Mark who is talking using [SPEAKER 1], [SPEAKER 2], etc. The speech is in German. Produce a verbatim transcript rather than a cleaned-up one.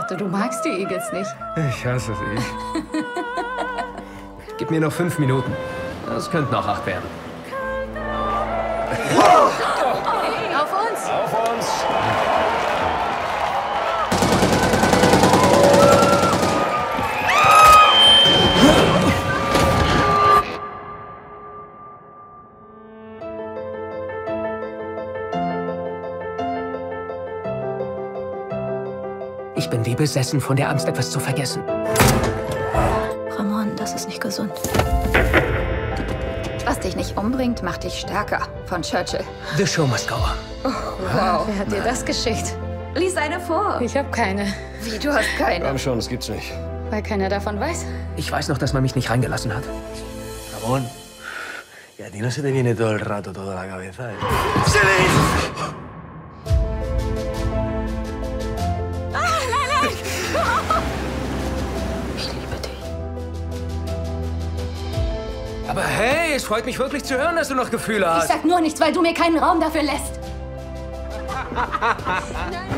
[SPEAKER 1] dachte, du magst die Eagles nicht.
[SPEAKER 2] Ich hasse sie. Gib mir noch fünf Minuten. Das könnten auch acht werden.
[SPEAKER 1] Auf uns!
[SPEAKER 2] Auf uns!
[SPEAKER 3] Ich bin wie besessen von der Angst, etwas zu vergessen.
[SPEAKER 4] Ramon, das ist nicht gesund.
[SPEAKER 5] Was dich nicht umbringt, macht dich stärker. Von Churchill.
[SPEAKER 3] The show must go on.
[SPEAKER 1] Wow, wer hat dir das geschickt?
[SPEAKER 5] Lies eine vor.
[SPEAKER 1] Ich habe keine,
[SPEAKER 5] Wie, du hast keine?
[SPEAKER 2] Komm schon, das gibt's nicht.
[SPEAKER 1] weil keiner davon weiß.
[SPEAKER 3] Ich weiß noch, dass man mich nicht reingelassen hat.
[SPEAKER 6] Ramón, y a ti no se te viene todo el rato todo a la cabeza, ¿eh?
[SPEAKER 4] Ich liebe dich.
[SPEAKER 3] Aber hey, es freut mich wirklich zu hören, dass du noch Gefühle
[SPEAKER 4] Ich
[SPEAKER 3] hast.
[SPEAKER 4] sag nur nichts, weil du mir keinen Raum dafür lässt.